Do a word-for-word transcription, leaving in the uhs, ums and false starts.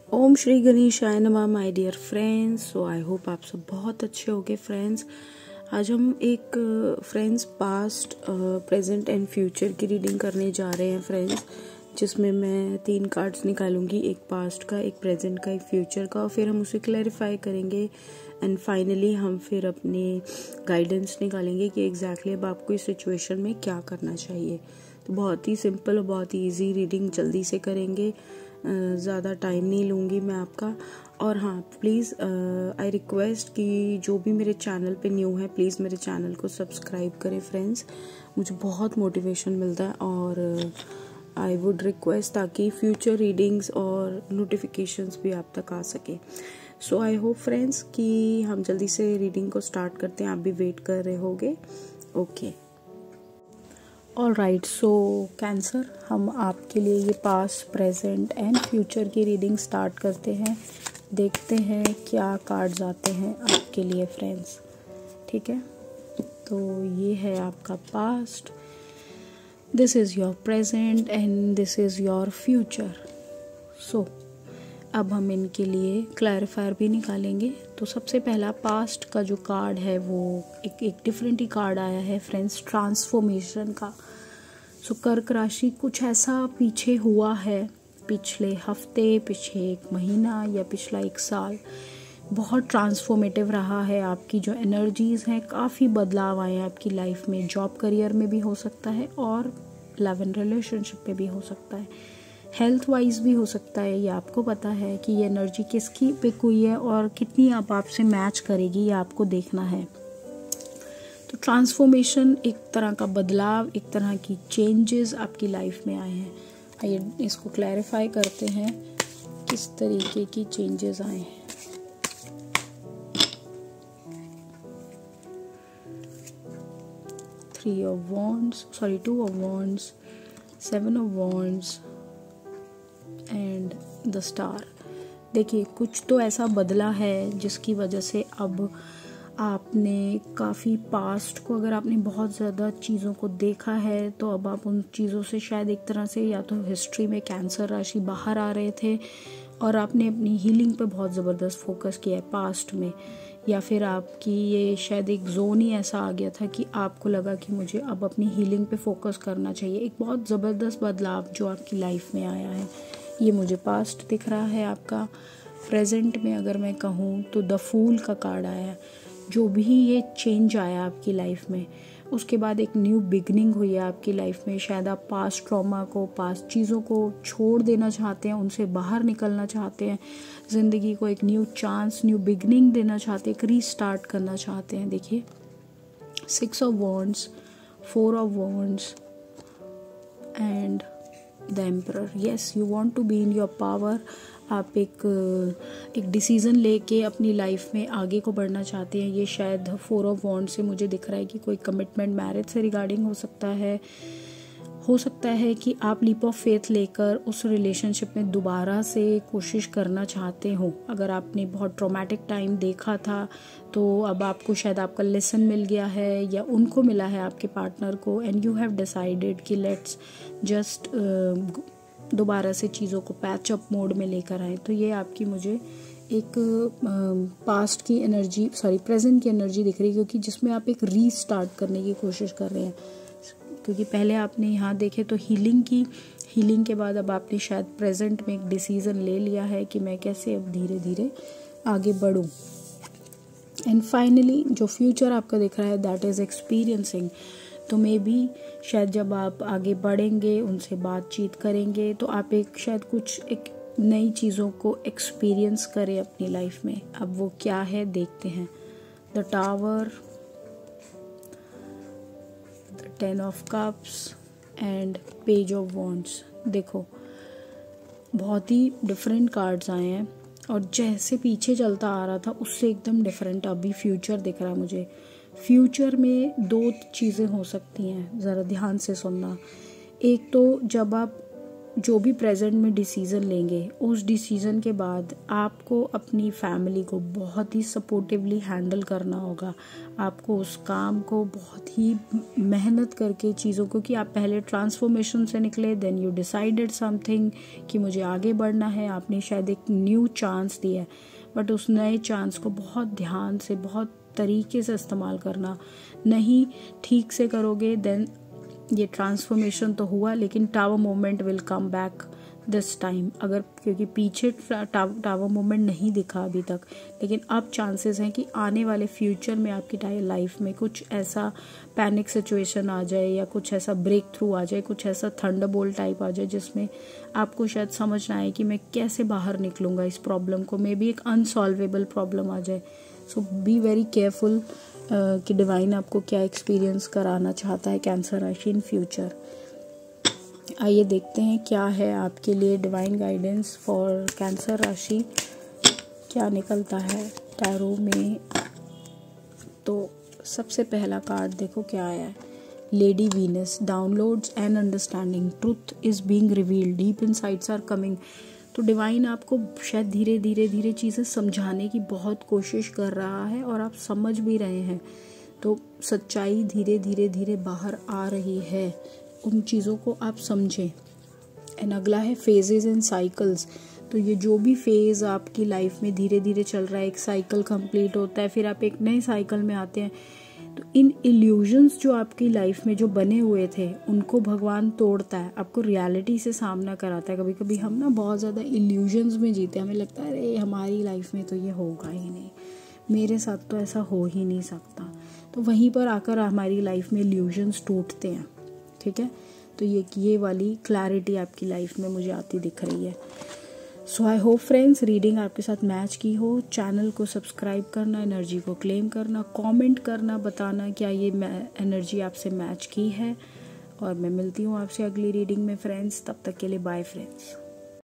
ओम श्री गणेशाय नमः my dear friends. So I hope आप सब बहुत अच्छे होंगे फ्रेंड्स। आज हम एक friends past present and future की रीडिंग करने जा रहे हैं फ्रेंड्स, जिसमें मैं तीन कार्ड्स निकालूंगी, एक पास्ट का, एक प्रेजेंट का, एक फ्यूचर का, और फिर हम उसे क्लैरिफाई करेंगे एंड फाइनली हम फिर अपने गाइडेंस निकालेंगे कि एग्जैक्टली अब आपको इस सिचुएशन में क्या करना चाहिए। तो बहुत ही सिंपल और बहुत ही ईजी रीडिंग जल्दी से करेंगे, ज़्यादा टाइम नहीं लूँगी मैं आपका। और हाँ, प्लीज़ आई रिक्वेस्ट कि जो भी मेरे चैनल पे न्यू है प्लीज़ मेरे चैनल को सब्सक्राइब करें फ्रेंड्स, मुझे बहुत मोटिवेशन मिलता है। और आई वुड रिक्वेस्ट ताकि फ्यूचर रीडिंग्स और नोटिफिकेशंस भी आप तक आ सके। सो आई होप फ्रेंड्स कि हम जल्दी से रीडिंग को स्टार्ट करते हैं, आप भी वेट कर रहे होगे। Okay, all right. So cancer, हम आपके लिए ये पास्ट, प्रेजेंट एंड फ्यूचर की रीडिंग स्टार्ट करते हैं। देखते हैं क्या कार्ड्स आते हैं आपके लिए फ्रेंड्स, ठीक है। तो ये है आपका past, this is your present and this is your future. So अब हम इनके लिए क्लैरिफायर भी निकालेंगे। तो सबसे पहला पास्ट का जो कार्ड है वो एक एक डिफरेंट ही कार्ड आया है फ्रेंड्स, ट्रांसफॉर्मेशन का। सो कर्क राशि, कुछ ऐसा पीछे हुआ है, पिछले हफ्ते, पिछले एक महीना या पिछला एक साल बहुत ट्रांसफॉर्मेटिव रहा है। आपकी जो एनर्जीज़ हैं, काफ़ी बदलाव आए हैं आपकी लाइफ में। जॉब करियर में भी हो सकता है और लव एंड रिलेशनशिप में भी हो सकता है, हेल्थ वाइज भी हो सकता है। ये आपको पता है कि ये एनर्जी किसकी पिक हुई है और कितनी अब आपसे मैच करेगी, ये आपको देखना है। तो ट्रांसफॉर्मेशन, एक तरह का बदलाव, एक तरह की चेंजेस आपकी लाइफ में आए हैं। आइए इसको क्लैरिफाई करते हैं किस तरीके की चेंजेस आए हैं। Three of wands, sorry two of wands, seven of wands and the star. देखिए, कुछ तो ऐसा बदला है जिसकी वजह से अब आपने काफ़ी पास्ट को, अगर आपने बहुत ज़्यादा चीज़ों को देखा है तो अब आप उन चीज़ों से शायद एक तरह से, या तो हिस्ट्री में कैंसर राशि बाहर आ रहे थे और आपने अपनी हीलिंग पे बहुत ज़बरदस्त फोकस किया है पास्ट में, या फिर आपकी ये शायद एक जोन ही ऐसा आ गया था कि आपको लगा कि मुझे अब अपनी हीलिंग पे फोकस करना चाहिए। एक बहुत ज़बरदस्त बदलाव जो आपकी लाइफ में आया है, ये मुझे पास्ट दिख रहा है आपका। प्रेजेंट में अगर मैं कहूँ तो द फूल का कार्ड आया है। जो भी ये चेंज आया आपकी लाइफ में, उसके बाद एक न्यू बिगनिंग हुई है आपकी लाइफ में। शायद आप पास्ट ट्रॉमा को, पास्ट चीज़ों को छोड़ देना चाहते हैं, उनसे बाहर निकलना चाहते हैं, ज़िंदगी को एक न्यू चांस, न्यू बिगनिंग देना चाहते हैं, एक रीस्टार्ट करना चाहते हैं। देखिए, six of wands, four of wands and the emperor. Yes, you want to be in your power. आप एक एक डिसीज़न लेके अपनी लाइफ में आगे को बढ़ना चाहते हैं। ये शायद फोर ऑफ वॉन्ड से मुझे दिख रहा है कि कोई कमिटमेंट, मैरिज से रिगार्डिंग हो सकता है। हो सकता है कि आप लीप ऑफ फेथ लेकर उस रिलेशनशिप में दोबारा से कोशिश करना चाहते हो। अगर आपने बहुत ट्रॉमेटिक टाइम देखा था तो अब आपको शायद आपका लेसन मिल गया है, या उनको मिला है, आपके पार्टनर को, एंड यू हैव डिसाइडेड कि लेट्स जस्ट दोबारा से चीज़ों को पैच अप मोड में लेकर आए। तो ये आपकी मुझे एक पास्ट की एनर्जी, सॉरी प्रेजेंट की एनर्जी दिख रही है, क्योंकि जिसमें आप एक रीस्टार्ट करने की कोशिश कर रहे हैं। क्योंकि पहले आपने यहाँ देखे तो हीलिंग की, हीलिंग के बाद अब आपने शायद प्रेजेंट में एक डिसीज़न ले लिया है कि मैं कैसे अब धीरे धीरे आगे बढ़ूँ। एंड फाइनली जो फ्यूचर आपका दिख रहा है, दैट इज़ एक्सपीरियंसिंग। तो मे बी शायद जब आप आगे बढ़ेंगे, उनसे बातचीत करेंगे, तो आप एक शायद कुछ एक नई चीज़ों को एक्सपीरियंस करें अपनी लाइफ में। अब वो क्या है देखते हैं। The tower, the ten of cups and page of wands. देखो, बहुत ही डिफरेंट कार्ड्स आए हैं और जैसे पीछे चलता आ रहा था उससे एकदम डिफरेंट अभी फ्यूचर दिख रहा है मुझे। फ्यूचर में दो चीज़ें हो सकती हैं, ज़रा ध्यान से सुनना। एक तो जब आप जो भी प्रेजेंट में डिसीज़न लेंगे उस डिसीज़न के बाद आपको अपनी फैमिली को बहुत ही सपोर्टिवली हैंडल करना होगा। आपको उस काम को बहुत ही मेहनत करके चीज़ों को, कि आप पहले ट्रांसफॉर्मेशन से निकले, देन यू डिसाइडेड समथिंग कि मुझे आगे बढ़ना है। आपने शायद एक न्यू चांस दिया है, बट उस नए चांस को बहुत ध्यान से, बहुत तरीके से इस्तेमाल करना। नहीं ठीक से करोगे देन ये ट्रांसफॉर्मेशन तो हुआ, लेकिन tower moment will come back this time. अगर क्योंकि पीछे टावर मोमेंट नहीं दिखा अभी तक, लेकिन अब चांसेस हैं कि आने वाले फ्यूचर में आपकी लाइफ में कुछ ऐसा पैनिक सिचुएशन आ जाए या कुछ ऐसा ब्रेक थ्रू आ जाए, कुछ ऐसा थंडरबोल्ट टाइप आ जाए जिसमें आपको शायद समझ ना आए कि मैं कैसे बाहर निकलूँगा इस प्रॉब्लम को। मे बी एक अनसॉल्वेबल प्रॉब्लम आ जाए। सो बी वेरी केयरफुल कि डिवाइन आपको क्या एक्सपीरियंस कराना चाहता है कैंसर राशि इन फ्यूचर। आइए देखते हैं क्या है आपके लिए डिवाइन गाइडेंस फॉर कैंसर राशि, क्या निकलता है टैरो में। तो सबसे पहला कार्ड देखो क्या आया है, lady Venus. Downloads and understanding, truth is being revealed, deep insights are coming. तो डिवाइन आपको शायद धीरे धीरे धीरे चीज़ें समझाने की बहुत कोशिश कर रहा है और आप समझ भी रहे हैं। तो सच्चाई धीरे धीरे धीरे बाहर आ रही है, उन चीज़ों को आप समझें। एंड अगला है फेजेस एंड साइकिल्स। तो ये जो भी फेज़ आपकी लाइफ में धीरे धीरे चल रहा है, एक साइकिल कंप्लीट होता है, फिर आप एक नए साइकिल में आते हैं। तो इन इल्यूजन्स जो आपकी लाइफ में जो बने हुए थे उनको भगवान तोड़ता है, आपको रियलिटी से सामना कराता है। कभी कभी हम ना बहुत ज़्यादा इल्यूजन्स में जीते, हमें लगता है अरे हमारी लाइफ में तो ये होगा ही नहीं, मेरे साथ तो ऐसा हो ही नहीं सकता। तो वहीं पर आकर हमारी लाइफ में इल्यूजन्स टूटते हैं। ठीक है, तो ये ये वाली क्लैरिटी आपकी लाइफ में मुझे आती दिख रही है। So I hope friends reading आपके साथ मैच की हो। चैनल को सब्सक्राइब करना, एनर्जी को क्लेम करना, कमेंट करना, बताना क्या ये एनर्जी आपसे मैच की है। और मैं मिलती हूँ आपसे अगली रीडिंग में फ्रेंड्स, तब तक के लिए बाय फ्रेंड्स।